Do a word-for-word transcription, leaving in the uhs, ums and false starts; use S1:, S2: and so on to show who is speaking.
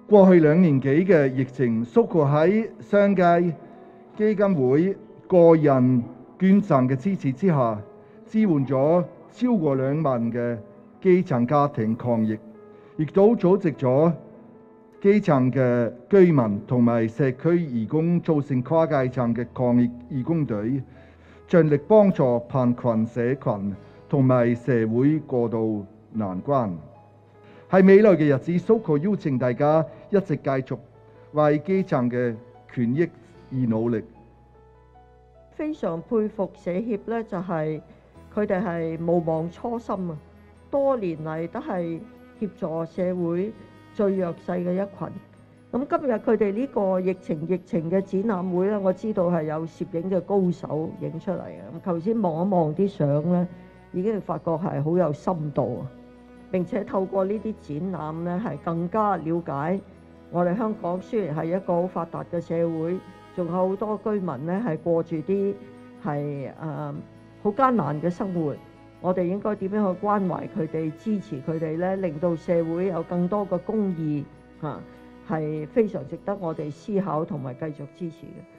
S1: 過去兩年幾嘅疫情，Soco喺商界、基金會、個人捐贈嘅支持之下，支援咗超過兩萬嘅基層家庭抗疫，亦都組織咗基層嘅居民同埋社區義工組成跨階層嘅抗疫義工隊，盡力幫助貧困社群同埋社會過渡難關。喺未來嘅日子，Soco邀請大家一直繼續為基層嘅權益而努力。
S2: 非常佩服社協咧，就係佢哋係無忘初心啊！多年嚟都係協助社會最弱勢嘅一群。咁今日佢哋呢個疫情疫情嘅展覽會咧，我知道係有攝影嘅高手影出嚟嘅。咁頭先望一望啲相咧，已經發覺係好有深度啊！並且透過呢啲展覽咧，係更加了解我哋香港雖然係一個好發達嘅社會，仲有好多居民咧係過住啲係誒好艱難嘅生活。我哋應該點樣去關懷佢哋、支持佢哋咧，令到社會有更多嘅公義嚇，係非常值得我哋思考同埋繼續支持嘅。